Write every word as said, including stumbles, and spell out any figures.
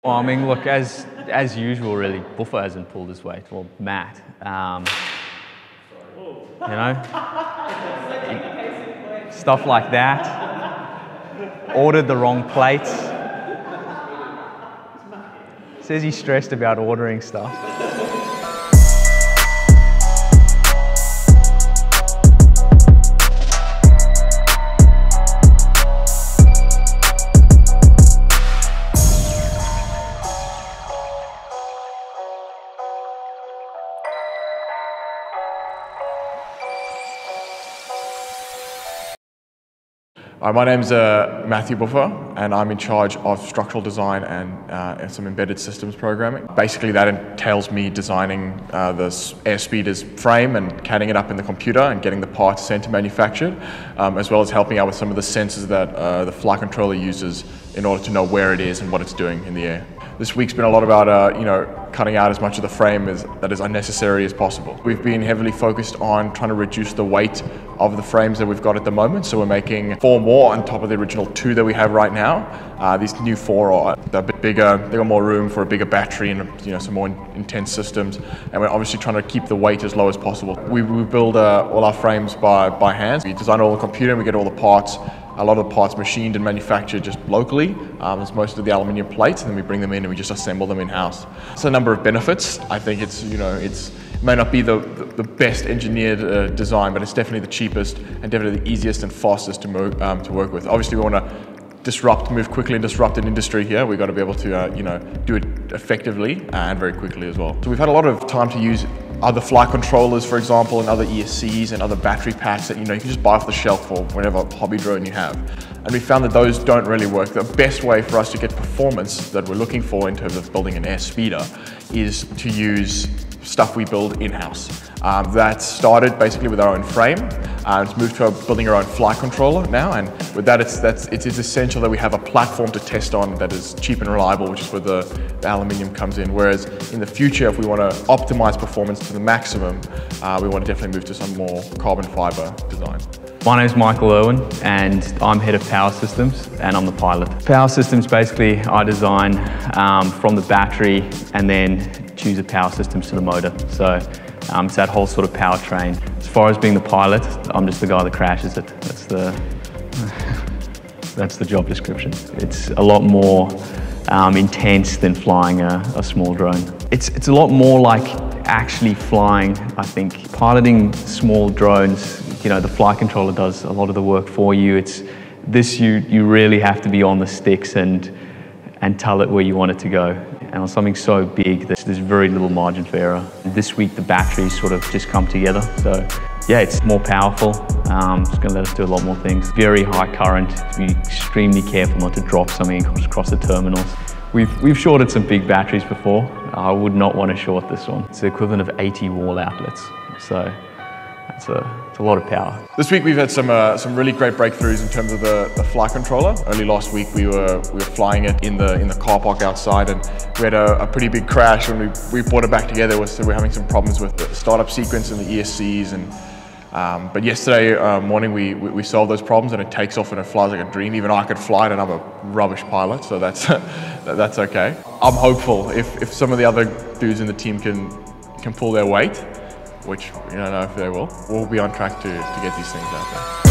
Well, I mean, look, as as usual, really, Buffer hasn't pulled his weight. Well, Matt, um, you know, stuff like that. Ordered the wrong plates. Says he's stressed about ordering stuff. Uh, my name's uh, Matthew Buffer, and I'm in charge of structural design and, uh, and some embedded systems programming. Basically, that entails me designing uh, the Airspeeder's frame and CADing it up in the computer and getting the parts sent to manufactured, um, as well as helping out with some of the sensors that uh, the flight controller uses in order to know where it is and what it's doing in the air. This week's been a lot about, uh, you know, cutting out as much of the frame as, that is unnecessary as possible. We've been heavily focused on trying to reduce the weight of the frames that we've got at the moment, so we're making four more on top of the original two that we have right now. Uh, these new four are a bit bigger, they've got more room for a bigger battery and, you know, some more in intense systems, and we're obviously trying to keep the weight as low as possible. We, we build uh, all our frames by, by hand. We design it all on the computer and we get all the parts. A lot of the parts machined and manufactured just locally, um, as most of the aluminium plates, and then we bring them in and we just assemble them in-house. It's a number of benefits. I think it's, you know, it's, it may not be the, the, the best engineered uh, design, but it's definitely the cheapest and definitely the easiest and fastest to, mo um, to work with. Obviously, we want to disrupt, move quickly and disrupt an industry here. We've got to be able to, uh, you know, do it effectively and very quickly as well. So we've had a lot of time to use other flight controllers, for example, and other E S Cs and other battery packs that, you know, you can just buy off the shelf for whatever hobby drone you have. And we found that those don't really work. The best way for us to get performance that we're looking for in terms of building an Airspeeder is to use stuff we build in-house. Um, that started basically with our own frame. Uh, it's moved to our, building our own flight controller now, and with that, it's that's it is essential that we have a platform to test on that is cheap and reliable, which is where the, the aluminium comes in. Whereas in the future, if we want to optimize performance to the maximum, uh, we want to definitely move to some more carbon fiber design. My name's Michael Irwin, and I'm head of power systems, and I'm the pilot. Power systems, basically, I design um, from the battery and then choose the power systems to the motor. So um, it's that whole sort of powertrain. As far as being the pilot, I'm just the guy that crashes it. That's the, that's the job description. It's a lot more um, intense than flying a, a small drone. It's, it's a lot more like actually flying, I think. Piloting small drones, you know, the flight controller does a lot of the work for you. It's this, you, you really have to be on the sticks and, and tell it where you want it to go. And on something so big, there's, there's very little margin for error. This week, the batteries sort of just come together. So yeah, it's more powerful. Um, it's gonna let us do a lot more things. Very high current, to be extremely careful not to drop something across the terminals. We've, we've shorted some big batteries before. I would not want to short this one. It's the equivalent of eighty wall outlets. So it's a, it's a lot of power. This week we've had some uh, some really great breakthroughs in terms of the, the flight controller. Early last week we were we were flying it in the in the car park outside, and we had a, a pretty big crash. When we we brought it back together, so we're having some problems with the startup sequence and the E S Cs. And um, but yesterday uh, morning we, we we solved those problems, and it takes off and it flies like a dream. Even I could fly it, and I'm a rubbish pilot, so that's that's okay. I'm hopeful if if some of the other dudes in the team can can pull their weight, which you don't know if they will, we'll be on track to, to get these things out there.